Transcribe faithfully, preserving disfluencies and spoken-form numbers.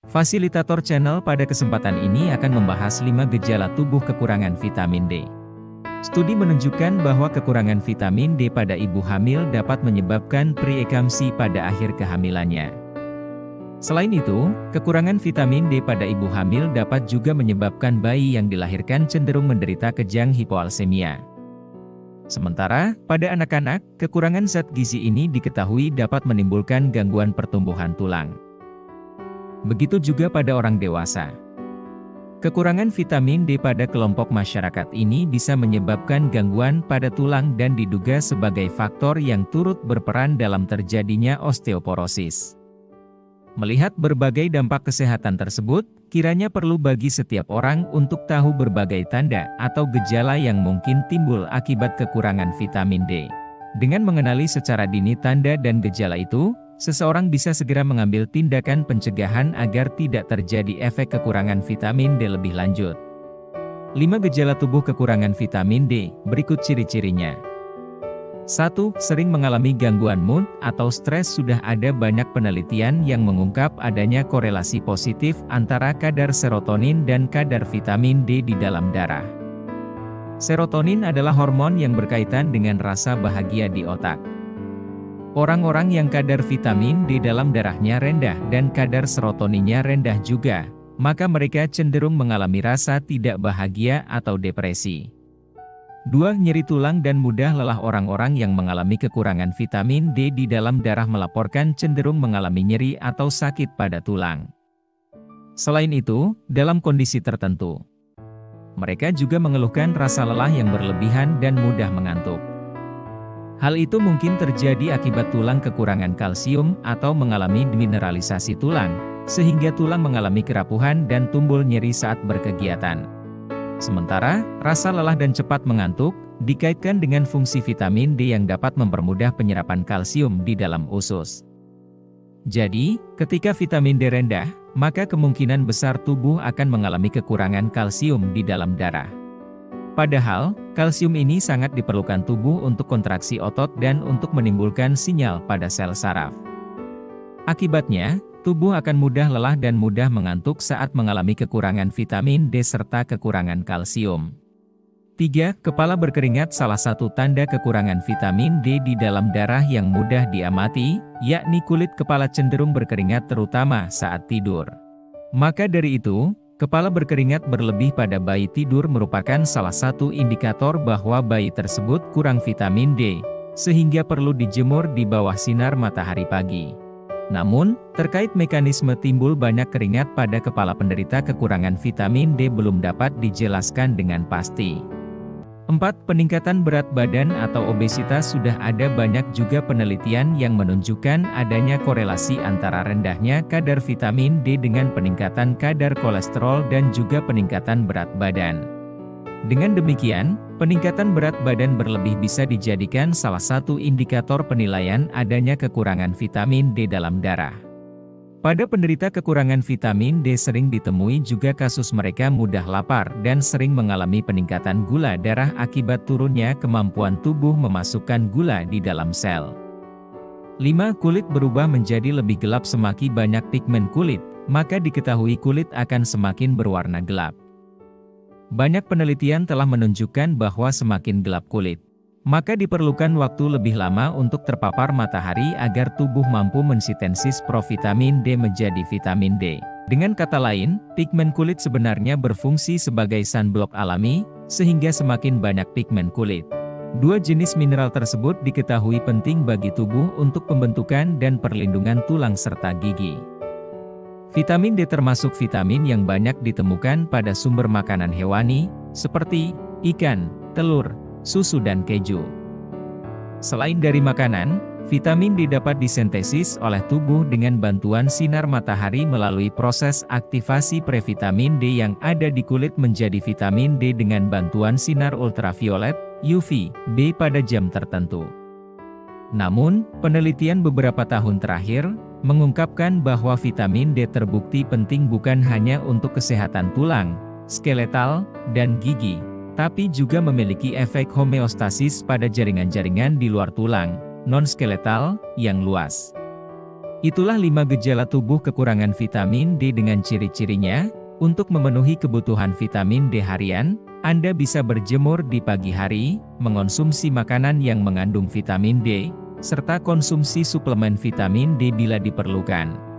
Fasilitator channel pada kesempatan ini akan membahas lima gejala tubuh kekurangan vitamin D. Studi menunjukkan bahwa kekurangan vitamin D pada ibu hamil dapat menyebabkan preekamsi pada akhir kehamilannya. Selain itu, kekurangan vitamin D pada ibu hamil dapat juga menyebabkan bayi yang dilahirkan cenderung menderita kejang hipoalsemia. Sementara, pada anak-anak, kekurangan zat gizi ini diketahui dapat menimbulkan gangguan pertumbuhan tulang. Begitu juga pada orang dewasa. Kekurangan vitamin D pada kelompok masyarakat ini bisa menyebabkan gangguan pada tulang dan diduga sebagai faktor yang turut berperan dalam terjadinya osteoporosis. Melihat berbagai dampak kesehatan tersebut, kiranya perlu bagi setiap orang untuk tahu berbagai tanda atau gejala yang mungkin timbul akibat kekurangan vitamin D. Dengan mengenali secara dini tanda dan gejala itu, seseorang bisa segera mengambil tindakan pencegahan agar tidak terjadi efek kekurangan vitamin D lebih lanjut. lima Gejala tubuh kekurangan vitamin D, berikut ciri-cirinya. satu. Sering mengalami gangguan mood atau stres. Sudah ada banyak penelitian yang mengungkap adanya korelasi positif antara kadar serotonin dan kadar vitamin D di dalam darah. Serotonin adalah hormon yang berkaitan dengan rasa bahagia di otak. Orang-orang yang kadar vitamin D dalam darahnya rendah dan kadar serotoninnya rendah juga, maka mereka cenderung mengalami rasa tidak bahagia atau depresi. dua. Nyeri tulang dan mudah lelah. Orang-orang yang mengalami kekurangan vitamin D di dalam darah melaporkan cenderung mengalami nyeri atau sakit pada tulang. Selain itu, dalam kondisi tertentu, mereka juga mengeluhkan rasa lelah yang berlebihan dan mudah mengantuk. Hal itu mungkin terjadi akibat tulang kekurangan kalsium atau mengalami demineralisasi tulang, sehingga tulang mengalami kerapuhan dan timbul nyeri saat berkegiatan. Sementara, rasa lelah dan cepat mengantuk dikaitkan dengan fungsi vitamin D yang dapat mempermudah penyerapan kalsium di dalam usus. Jadi, ketika vitamin D rendah, maka kemungkinan besar tubuh akan mengalami kekurangan kalsium di dalam darah. Padahal, kalsium ini sangat diperlukan tubuh untuk kontraksi otot dan untuk menimbulkan sinyal pada sel saraf. Akibatnya, tubuh akan mudah lelah dan mudah mengantuk saat mengalami kekurangan vitamin D serta kekurangan kalsium. tiga. Kepala berkeringat. Salah satu tanda kekurangan vitamin D di dalam darah yang mudah diamati, yakni kulit kepala cenderung berkeringat terutama saat tidur. Maka dari itu, kepala berkeringat berlebih pada bayi tidur merupakan salah satu indikator bahwa bayi tersebut kurang vitamin D, sehingga perlu dijemur di bawah sinar matahari pagi. Namun, terkait mekanisme timbul banyak keringat pada kepala penderita kekurangan vitamin D belum dapat dijelaskan dengan pasti. empat. Peningkatan berat badan atau obesitas. Sudah ada banyak juga penelitian yang menunjukkan adanya korelasi antara rendahnya kadar vitamin D dengan peningkatan kadar kolesterol dan juga peningkatan berat badan. Dengan demikian, peningkatan berat badan berlebih bisa dijadikan salah satu indikator penilaian adanya kekurangan vitamin D dalam darah. Pada penderita kekurangan vitamin D sering ditemui juga kasus mereka mudah lapar dan sering mengalami peningkatan gula darah akibat turunnya kemampuan tubuh memasukkan gula di dalam sel. lima. Kulit berubah menjadi lebih gelap. Semakin banyak pigmen kulit, maka diketahui kulit akan semakin berwarna gelap. Banyak penelitian telah menunjukkan bahwa semakin gelap kulit, maka diperlukan waktu lebih lama untuk terpapar matahari agar tubuh mampu mensintesis provitamin D menjadi vitamin D. Dengan kata lain, pigmen kulit sebenarnya berfungsi sebagai sunblock alami, sehingga semakin banyak pigmen kulit. Dua jenis mineral tersebut diketahui penting bagi tubuh untuk pembentukan dan perlindungan tulang serta gigi. Vitamin D termasuk vitamin yang banyak ditemukan pada sumber makanan hewani, seperti ikan, telur, susu dan keju. Selain dari makanan, vitamin D dapat disintesis oleh tubuh dengan bantuan sinar matahari melalui proses aktivasi previtamin D yang ada di kulit menjadi vitamin D dengan bantuan sinar ultraviolet, U V B pada jam tertentu. Namun, penelitian beberapa tahun terakhir mengungkapkan bahwa vitamin D terbukti penting bukan hanya untuk kesehatan tulang, skeletal, dan gigi, tapi juga memiliki efek homeostasis pada jaringan-jaringan di luar tulang, non-skeletal, yang luas. Itulah lima gejala tubuh kekurangan vitamin D dengan ciri-cirinya. Untuk memenuhi kebutuhan vitamin D harian, Anda bisa berjemur di pagi hari, mengonsumsi makanan yang mengandung vitamin D, serta konsumsi suplemen vitamin D bila diperlukan.